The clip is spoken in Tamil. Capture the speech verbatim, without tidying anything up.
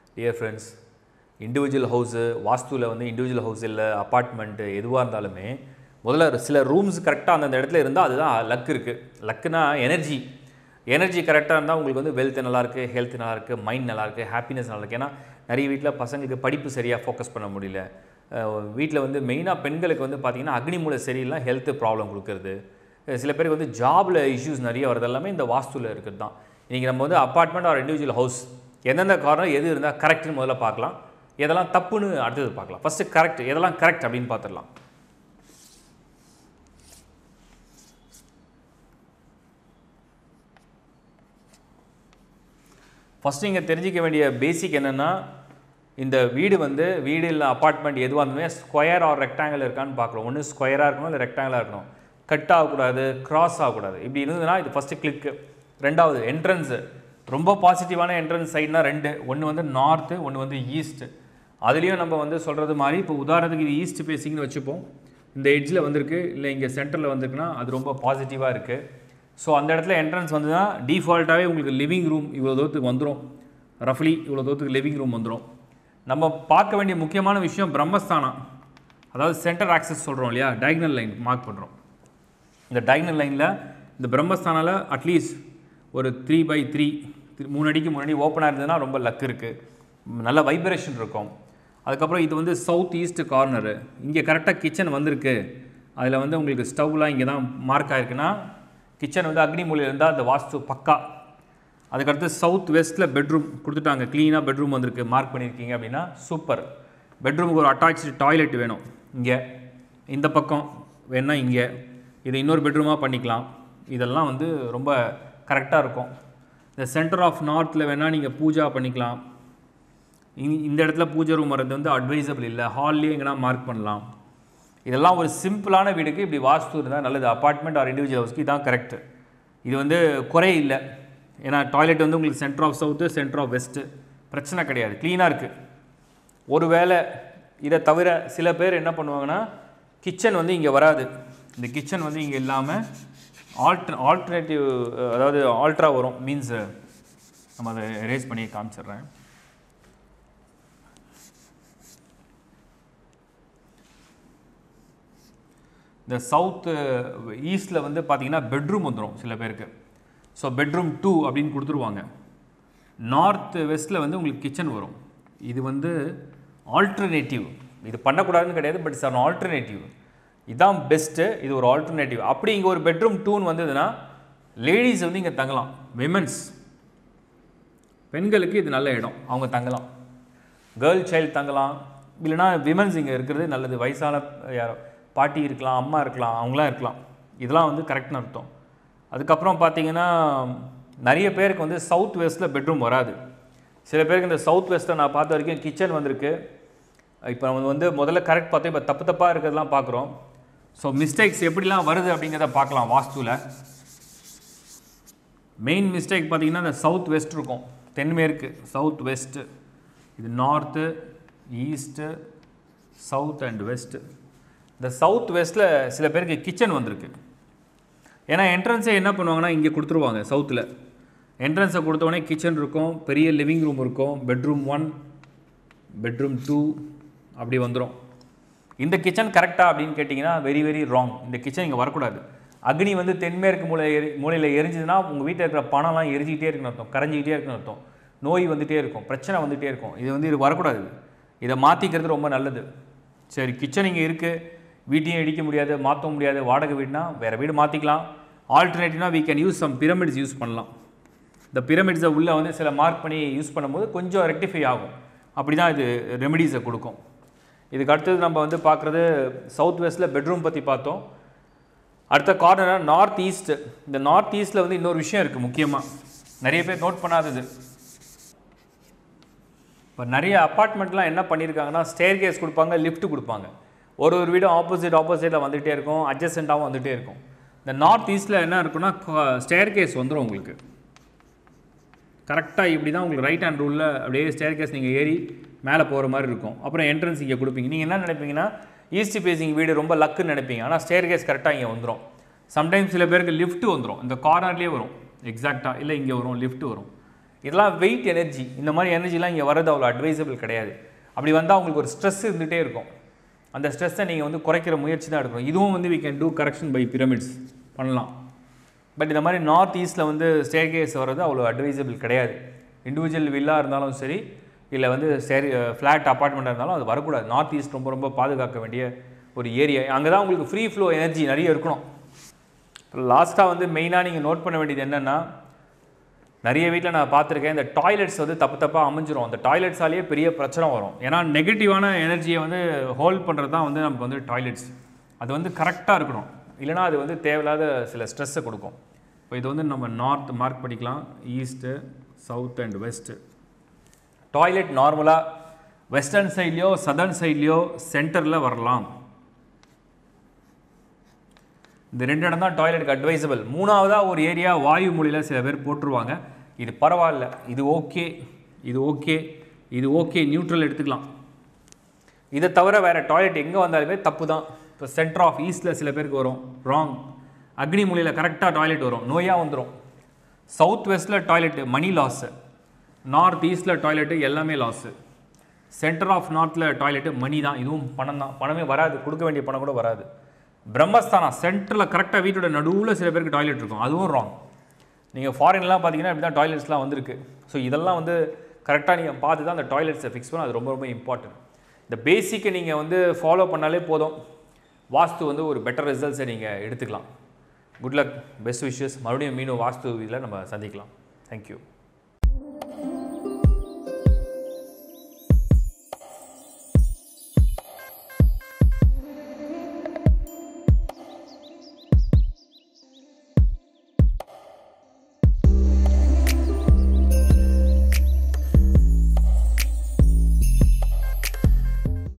Dear friends, individual house, வாஸ்துல வந்து individual house இல்ல அபார்ட்மெண்ட் எதுவா இருந்தாலுமே முதல்ல சில ரூம்ஸ் கரெக்ட்டா அந்த இடத்துல இருந்தா அதுதான் லக் இருக்கு. லக்னா எனர்ஜி. எனர்ஜி கரெக்ட்டா இருந்தா உங்களுக்கு வந்து வெல்த் நல்லா இருக்கு, ஹெல்த் நல்லா இருக்கு, மைண்ட் நல்லா இருக்கு, ஹாப்பினஸ் நல்லா இருக்கு. ஏனா நிறைய வீட்ல பசங்களுக்கு படிப்பு சரியா ஃபோக்கஸ் பண்ண முடியல. வீட்ல வந்து மெயினா பெண்களுக்கு வந்து பாத்தீங்கன்னா அக்னி மூலை சரியில்லை ஹெல்த் ப்ராப்ளம் கொடுக்கிறது. சில பேருக்கு வந்து ஜாப்ல இஷ்யூஸ் நிறைய வருது எல்லாமே இந்த வாஸ்துல இருக்குது தான். இன்னைக்கு நம்ம வந்து அபார்ட்மெண்ட் ஆர் இண்டிவிஜுவல் ஹவுஸ் எந்தெந்த காரணம் எது இருந்தா கரெக்ட்னு முதல்ல பார்க்கலாம். எதெல்லாம் தப்புன்னு அடுத்து பார்க்கலாம். ஃபர்ஸ்ட் கரெக்ட் எதெல்லாம் கரெக்ட் அப்படினு பார்த்துடலாம். ஃபர்ஸ்ட் நீங்க தெரிஞ்சிக்க வேண்டிய பேசிக் என்னன்னா இந்த வீடு வந்து வீடு இல்ல அபார்ட்மெண்ட் எதுவா இருந்தாலுமே ஸ்கொயர் ஆர் ரெக்டாங்கிள் இருக்கான்னு பார்க்கணும். ஒன்னு ஸ்கொயரா இருக்கணும் இல்ல ரெக்டாங்கிளா இருக்கணும். கட் ஆக கூடாது, கிராஸ் ஆக கூடாது. இப்படி இருந்ததுனா இது ஃபர்ஸ்ட் கிளிக். இரண்டாவது என்ட்ரன்ஸ் ரொம்ப பாசிட்டிவான என்ட்ரன்ஸ் சைடுனா ரெண்டு. ஒன்னு வந்து நார்த், ஒன்னு வந்து ஈஸ்ட். அதுலயும் நம்ம வந்து சொல்றது மாதிரி இப்போ உதாரணத்துக்கு இது ஈஸ்ட் ஃபேசிங்னு வெச்சுப்போம். இந்த எட்ஜ்ல வந்திருக்கு இல்ல இங்க சென்டர்ல வந்திருக்குனா அது ரொம்ப பாசிட்டிவா இருக்கு. சோ அந்த இடத்துல என்ட்ரன்ஸ் வந்ததுனா டிஃபால்ட்டாவே உங்களுக்கு லிவிங் ரூம் இவ்வளவு தூரத்துக்கு வந்துரும். ரஃப்லி இவ்வளவு தூரத்துக்கு லிவிங் ரூம் வந்துரும். நம்ம பார்க்க வேண்டிய முக்கியமான விஷயம் பிரம்மஸ்தானம். அதாவது சென்டர் ஆக்சஸ் சொல்றோம் இல்லையா? டயகனல் லைன் மார்க் பண்றோம். இந்த டயகனல் லைன்ல இந்த பிரம்மஸ்தானால அட்லீஸ்ட் ஒரு three by three மூணு அடிக்கு முன்னாடி ஓபனா இருந்ததுனா ரொம்ப லக் இருக்கு. நல்ல வைப்ரேஷன் இருக்கும். அதுக்கு அப்புறம் இது வந்து சவுத் ஈஸ்ட் கார்னர். இங்க கரெக்ட்டா கிச்சன் வந்திருக்கு. அதுல வந்து உங்களுக்கு ஸ்டவ்லாம் இங்க தான் மார்க் ஆயிருக்குனா கிச்சன் வந்து அக்னி மூலையில இருந்தா அந்த வாஸ்து பக்கா. அதுக்கு அடுத்து சவுத் வெஸ்ட்ல பெட்ரூம் கொடுத்துட்டாங்க. க்ளீனா பெட்ரூம் வந்திருக்கு மார்க் பண்ணிருக்கீங்க அப்படினா சூப்பர். பெட்ரூமுக்கு ஒரு அட்டாச்ட் டாய்லெட் வேணும். இங்க இந்த பக்கம் வேணா இங்க இது இன்னொரு பெட்ரூமா பண்ணிக்கலாம். இதெல்லாம் வந்து ரொம்ப கரெக்ட்டா இருக்கும். இந்த சென்டர் ஆஃப் நார்த்ல வேணா நீங்க பூஜா பண்ணிக்கலாம். இந்த இடத்துல பூஜை ரூம் வரது வந்து அட்வைசபிள் இல்ல. ஹால்லே எங்கனா மார்க் பண்ணலாம். இதெல்லாம் ஒரு சிம்பிளான வீடுக்கு இப்படி வாஸ்து இருந்தா நல்லது. அபார்ட்மெண்ட் ஆர் இண்டிவிஜுவல் ஹவுஸ்க்கு இதான் கரெக்ட். இது வந்து குறை இல்ல. ஏனா டாய்லெட் வந்து உங்களுக்கு centre of south, centre of west பிரச்சனை கிடையாது. க்ளீனா இருக்கு. ஒருவேளை இத தவிர சில பேர் என்ன பண்ணுவாங்கன்னா கிச்சன் வந்து இங்க வராது. இந்த கிச்சன் வந்து இங்க இல்லாம ஆல்டர் ஆல்டர்னேட்டிவ் அதாவது ஆல்ட்ரா வரும். மீன்ஸ் நம்ம அதை எரேஸ் பண்ணி காமிச்சிடுறேன். இந்த சவுத் ஈஸ்ட்ல வந்து பாத்தீங்கன்னா பெட்ரூம் வந்துரும் சில பேருக்கு. ஸோ பெட்ரூம் டூ அப்படின்னு கொடுத்துருவாங்க. நார்த் வெஸ்ட்ல வந்து உங்களுக்கு கிச்சன் வரும். இது வந்து ஆல்டர்னேட்டிவ். இது பண்ணக்கூடாதுன்னு கிடையாது. But it's an alternative. இதான் பெஸ்ட்டு. இது ஒரு ஆல்டர்னேட்டிவ். அப்படி இங்கே ஒரு பெட்ரூம் டூன்னு வந்ததுன்னா லேடிஸ் வந்து இங்கே தங்கலாம். விமென்ஸ் பெண்களுக்கு இது நல்ல இடம். அவங்க தங்கலாம். கேர்ள் சைல்டு தங்கலாம். இல்லைனா விமென்ஸ் இங்கே இருக்கிறது நல்லது. வயசான யாரோ பாட்டி இருக்கலாம், அம்மா இருக்கலாம், அவங்களாம் இருக்கலாம். இதெல்லாம் வந்து கரெக்ட்னு அர்த்தம். அதுக்கப்புறம் பார்த்தீங்கன்னா நிறைய பேருக்கு வந்து சவுத் வெஸ்ட்டில் பெட்ரூம் வராது. சில பேருக்கு இந்த சவுத் வெஸ்ட்டில் நான் பார்த்த வரைக்கும் கிச்சன் வந்திருக்கு. இப்போ நம்ம வந்து முதல்ல கரெக்ட் பார்த்தோம். இப்போ தப்பு தப்பாக இருக்கிறதெல்லாம் பார்க்குறோம். ஸோ மிஸ்டேக்ஸ் எப்படிலாம் வருது அப்படிங்கிறத பார்க்கலாம். வாஸ்துவில் மெயின் மிஸ்டேக் பார்த்தீங்கன்னா இந்த சவுத் வெஸ்ட் இருக்கும். தென்மேற்கு சவுத் வெஸ்ட்டு. இது north, east, south and west. இந்த சவுத் வெஸ்ட்டில் சில பேருக்கு கிச்சன் வந்திருக்கு. ஏன்னா என்ட்ரன்ஸை என்ன பண்ணுவாங்கன்னா இங்கே கொடுத்துருவாங்க. சவுத்தில் என்ட்ரன்ஸை கொடுத்தோடனே கிச்சன் இருக்கும், பெரிய லிவிங் ரூம் இருக்கும், பெட்ரூம் ஒன், பெட்ரூம் டூ அப்படி வந்துடும். இந்த கிச்சன் கரெக்டா அப்படின்னு கேட்டிங்கன்னா வெரி வெரி ராங். இந்த கிச்சன் இங்கே வரக்கூடாது. அக்னி வந்து தென்மேற்கு மூலை மூலையில் எரிஞ்சதுன்னா உங்கள் வீட்டில் இருக்கிற பணம்லாம் எரிஞ்சிக்கிட்டே இருக்குன்னு அர்த்தம், கரைஞ்சிக்கிட்டே இருக்குன்னு அர்த்தம். நோய் வந்துகிட்டே இருக்கும், பிரச்சனை வந்துகிட்டே இருக்கும். இது வந்து இது வரக்கூடாது. இதை மாற்றிக்கிறது ரொம்ப நல்லது. சரி, கிச்சன் இங்கே இருக்குது, வீட்டையும் இடிக்க முடியாது, மாற்ற முடியாது, வாடகை வீடுனா வேறு வீடு மாற்றிக்கலாம். ஆல்டர்னேட்டிவ்னா we can use some pyramids use பண்ணலாம். இந்த பிரமிட்ஸை உள்ளே வந்து சில மார்க் பண்ணி யூஸ் பண்ணும்போது கொஞ்சம் ரெக்டிஃபை ஆகும். அப்படி தான் இது ரெமெடிஸை கொடுக்கும். இதுக்கு அடுத்தது நம்ம வந்து பார்க்குறது சவுத் வெஸ்ட்டில் பெட்ரூம் பற்றி பார்த்தோம். அடுத்த கார்னர் நார்த் ஈஸ்ட். இந்த நார்த் ஈஸ்ட்டில் வந்து இன்னொரு விஷயம் இருக்குது முக்கியமாக, நிறைய பேர் நோட் பண்ணாதது. இப்போ நிறைய அப்பார்ட்மெண்ட்லாம் என்ன பண்ணியிருக்காங்கன்னா ஸ்டேர் கேஸ் கொடுப்பாங்க, லிஃப்ட் கொடுப்பாங்க. ஒரு ஒரு வீடும் ஆப்போசிட் ஆப்போசிட்டில் வந்துகிட்டே இருக்கும், அட்ஜஸ்டண்ட்டாகவும் வந்துகிட்டே இருக்கும். இந்த நார்த் ஈஸ்ட்டில் என்ன இருக்குன்னா ஸ்டேர் கேஸ் வந்துடும் உங்களுக்கு. கரெக்டாக இப்படி தான் உங்களுக்கு ரைட் ஹேண்ட் ரூலில் அப்படியே ஸ்டேர் கேஸ் நீங்கள் ஏறி மேலே போகிற மாதிரி இருக்கும். அப்புறம் என்ட்ரன்ஸ் இங்கே கொடுப்பீங்க. நீங்கள் என்ன நினைப்பீங்கன்னா ஈஸ்ட் ஃபேசிங் வீடு ரொம்ப லக்குன்னு நினைப்பீங்க. ஆனால் ஸ்டேர் கேஸ் கரெக்டாக இங்கே வந்துடும். சம்டைம்ஸ் சில பேருக்கு லிஃப்ட் வந்துடும். இந்த கார்னர்லேயே வரும் எக்ஸாக்டாக, இல்லை இங்கே வரும் லிஃப்ட் வரும். இதெல்லாம் வெயிட் எனர்ஜி. இந்த மாதிரி எனர்ஜிலாம் இங்கே வரது அவ்வளோ அட்வைசபிள் கிடையாது. அப்படி வந்தால் உங்களுக்கு ஒரு ஸ்ட்ரெஸ் இருந்துகிட்டே இருக்கும். அந்த ஸ்ட்ரெஸ்ஸை நீங்கள் வந்து குறைக்கிற முயற்சி தான் எடுக்கணும். இதுவும் வந்து we can do correction by pyramids பண்ணலாம். பட் இந்த மாதிரி நார்த் ஈஸ்ட்டில் வந்து ஸ்டேர்கேஸ் வர்றது அவ்வளோ அட்வைசபிள் கிடையாது. இண்டிவிஜுவல் வில்லாக இருந்தாலும் சரி, இல்லை வந்து ஸ்டேர் ஃப்ளாட் அப்பார்ட்மெண்ட்டாக இருந்தாலும் அது வரக்கூடாது. நார்த் ஈஸ்ட் ரொம்ப ரொம்ப பாதுகாக்க வேண்டிய ஒரு ஏரியா. அங்கே தான் உங்களுக்கு ஃப்ரீ ஃப்ளோ எனர்ஜி நிறைய இருக்கணும். லாஸ்ட்டாக வந்து மெயினாக நீங்கள் நோட் பண்ண வேண்டியது என்னென்னா, நிறைய வீட்டில் நான் பார்த்துருக்கேன், இந்த டாய்லெட்ஸ் வந்து தப்பு தப்பாக அமைஞ்சிரும். அந்த டாய்லெட்ஸாலேயே பெரிய பிரச்சனை வரும். ஏன்னா நெகட்டிவான எனர்ஜியை வந்து ஹோல்ட் பண்ணுறது தான் வந்து நமக்கு வந்து டாய்லெட்ஸ். அது வந்து கரெக்டாக இருக்கணும், இல்லைனா அது வந்து தேவையில்லாத சில ஸ்ட்ரெஸ்ஸை கொடுக்கும். இப்போ இது வந்து நம்ம நார்த் மார்க் பண்ணிக்கலாம், east, south and west. Toilet நார்மலாக வெஸ்டர்ன் சைட்லேயோ சதர்ன் சைட்லேயோ சென்டரில் வரலாம். இந்த ரெண்டு இடம் தான் டாய்லெட்டுக்கு அட்வைசபிள். மூணாவதாக ஒரு ஏரியா வாயு மூலையில் சில பேர் போட்டுருவாங்க. இது பரவாயில்ல, இது ஓகே, இது ஓகே, இது ஓகே, நியூட்ரல் எடுத்துக்கலாம். இதை தவிர வேறு டாய்லெட் எங்கே வந்தாலுமே தப்பு தான். இப்போ சென்டர் ஆஃப் ஈஸ்ட்டில் சில பேருக்கு வரும், ராங். அக்னி மூலையில் கரெக்டாக டாய்லெட் வரும், நோயாக வந்துடும். சவுத் வெஸ்ட்டில் டாய்லெட்டு மணி லாஸு, நார்த் ஈஸ்ட்டில் டாய்லெட்டு எல்லாமே லாஸு. சென்டர் ஆஃப் நார்த்தில் டாய்லெட்டு மணி தான், இதுவும் பணம் தான், பணமே வராது, கொடுக்க வேண்டிய பணம் கூட வராது. பிரம்மஸ்தானம் சென்டரில் கரெக்டாக வீட்டோட நடுவில் சில பேருக்கு டாய்லெட் இருக்கும், அதுவும் ராங். நீங்கள் ஃபாரின்லாம் பார்த்தீங்கன்னா இப்படி தான் டாய்லெட்ஸ்லாம் வந்திருக்கு. ஸோ இதெல்லாம் வந்து கரெக்டாக நீங்கள் பார்த்து தான் அந்த டாய்லெட்ஸை ஃபிக்ஸ் பண்ண, அது ரொம்ப ரொம்ப இம்பார்ட்டன்ட். இந்த பேசிக்கை நீங்கள் வந்து ஃபாலோ பண்ணாலே போதும், வாஸ்து வந்து ஒரு பெட்டர் ரிசல்ட்ஸை நீங்கள் எடுத்துக்கலாம். Good luck, best wishes. மறுபடியும் மீண்டும் வாஸ்து இதில் நம்ம சந்திக்கலாம். தேங்க்யூ.